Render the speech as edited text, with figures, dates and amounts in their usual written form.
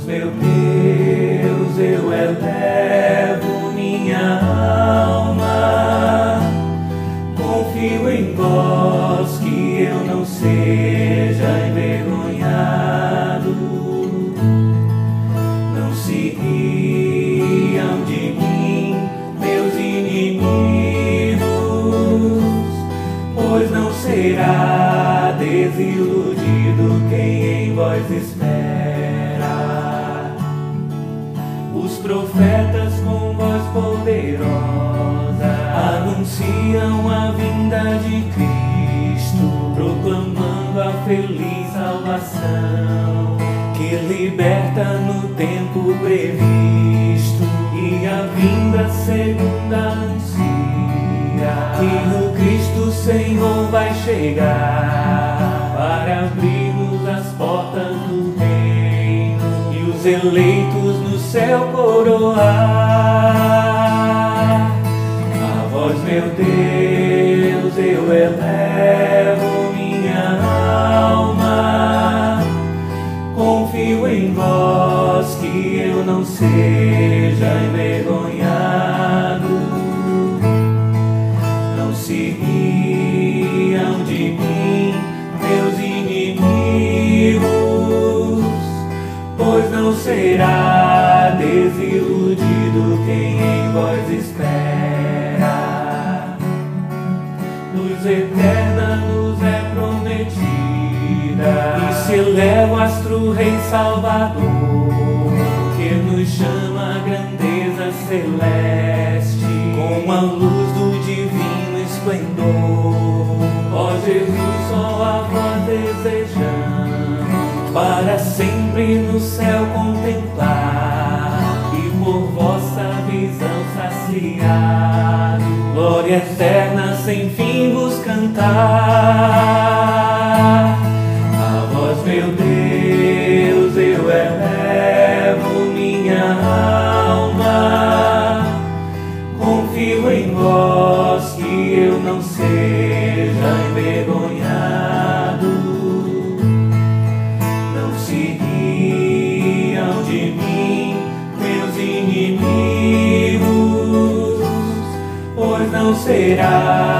meu Deus, eu elevo minha alma, confio em vós, que eu não seja envergonhado. Não se riam de mim, meus inimigos, pois não será desiludido quem em vós espera. Os profetas com voz poderosa anunciam a vinda de Cristo, proclamando a feliz salvação que liberta no tempo previsto, e a vinda segunda anuncia que o Cristo Senhor vai chegar para abrir-nos as portas do reino e os eleitos no céu coroar. A vós, meu Deus, eu elevo minha alma, confio em vós, que eu não seja envergonhado. Não se riam de mim, meus inimigos, pois não será desiludido quem em vós espera. Luz eterna nos é prometida, e se eleva o astro Rei Salvador, que nos chama a grandeza celeste, com a luz do divino esplendor. Ó Jesus, só a vós desejamos, para sempre no céu contemplar, e por vossa visão saciado, glória eterna sem fim vos cantar. A vós, meu Deus, eu elevo minha alma, confio em vós, que eu não seja envergonhado. Não se riam de mim, meus inimigos, pois não será